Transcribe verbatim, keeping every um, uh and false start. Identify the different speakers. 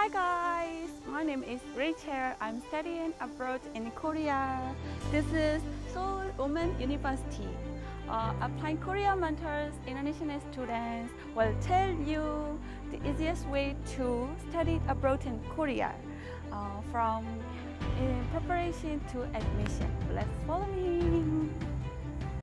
Speaker 1: Hi guys, my name is Rachel. I'm studying abroad in Korea. This is Seoul Women University. Uh, applying Korean mentors, international students will tell you the easiest way to study abroad in Korea, uh, from in preparation to admission. Let's follow me.